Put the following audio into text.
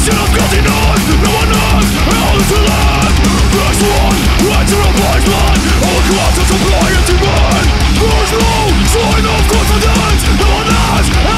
definition of guiltiness. No one knows how to live. There's one right to replacement. All classes supply empty men. There's no sign of confidence. No one has